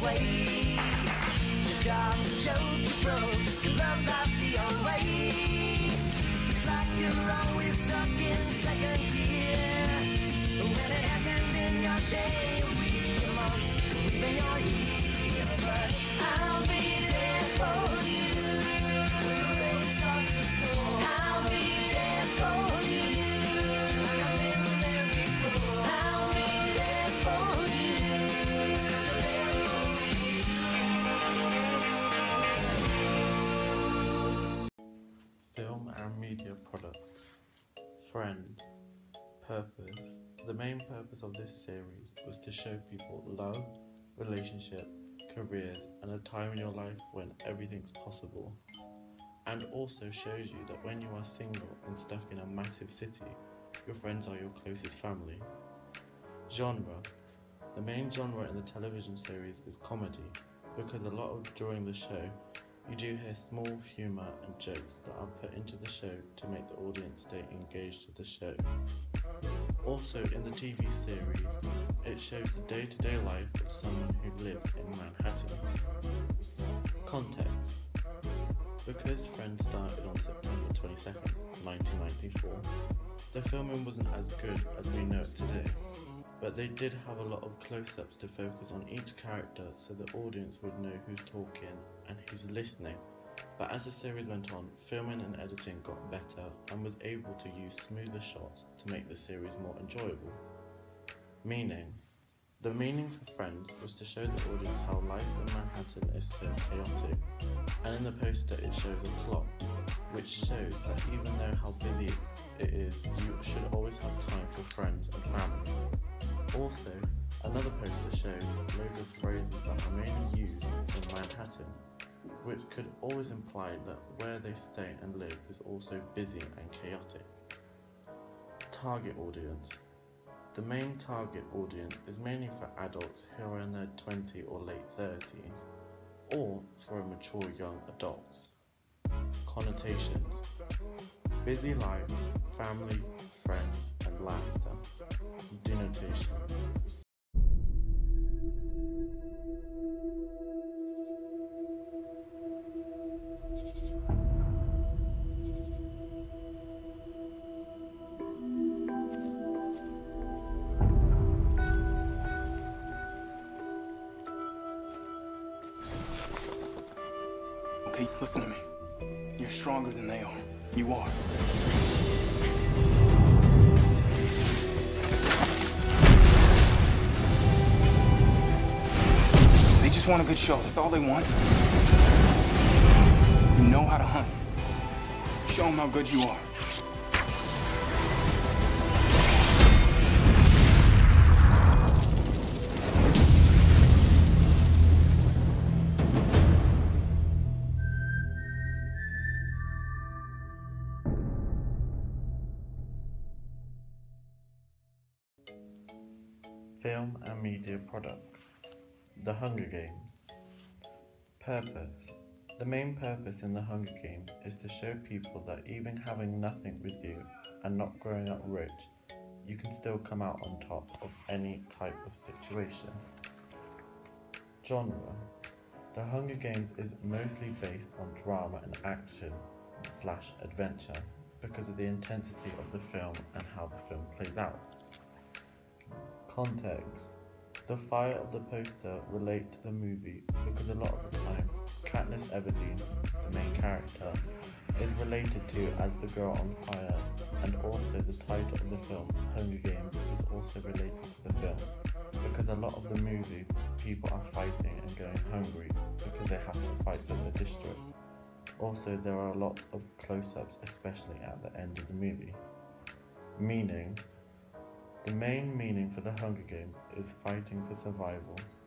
way. Your job's a joke, you broke, your love life's the old way. It's like you're always stuck in second gear. When it hasn't been your day, or week, your month, or even your year. But I'll be there for you when the rain starts to pour. I'll be there for you like I've been there before. I'll be there for you, so there for you too. Film and media products. Friends. Purpose. The main purpose of this series was to show people love, relationship, careers, and a time in your life when everything's possible. And also shows you that when you are single and stuck in a massive city, your friends are your closest family. Genre. The main genre in the television series is comedy, because a lot of during the show, you do hear small humour and jokes that are put into the show to make the audience stay engaged with the show. Also in the TV series, it shows the day-to-day life of someone who lives in Manhattan. Context. Because Friends started on September 22nd, 1994, the filming wasn't as good as we know it today, but they did have a lot of close-ups to focus on each character so the audience would know who's talking and who's listening. But as the series went on, filming and editing got better and was able to use smoother shots to make the series more enjoyable. Meaning. The meaning for Friends was to show the audience how life in Manhattan is so chaotic, and in the poster it shows a clock, which shows that even though how busy it is, you should always have time for friends and family. Also, another poster shows loads of phrases that are mainly used in Manhattan, which could always imply that where they stay and live is also busy and chaotic. Target audience. The main target audience is mainly for adults who are in their 20s or late 30s, or for mature young adults. Connotations. Busy life, family, friends, and laughter. Denotation. Okay, listen to me. You're stronger than they are. You are. They just want a good show. That's all they want. You know how to hunt. Show them how good you are. Film and media products. The Hunger Games. Purpose. The main purpose in the Hunger Games is to show people that even having nothing with you and not growing up rich, you can still come out on top of any type of situation. Genre. The Hunger Games is mostly based on drama and action/adventure because of the intensity of the film and how the film plays out. Context. The fire of the poster relate to the movie because a lot of the time Katniss Everdeen, the main character, is related to as the girl on fire, and also the title of the film, Hunger Games, is also related to the film because a lot of the movie people are fighting and going hungry because they have to fight for their district. Also, there are a lot of close-ups, especially at the end of the movie. Meaning. The main meaning for the Hunger Games is fighting for survival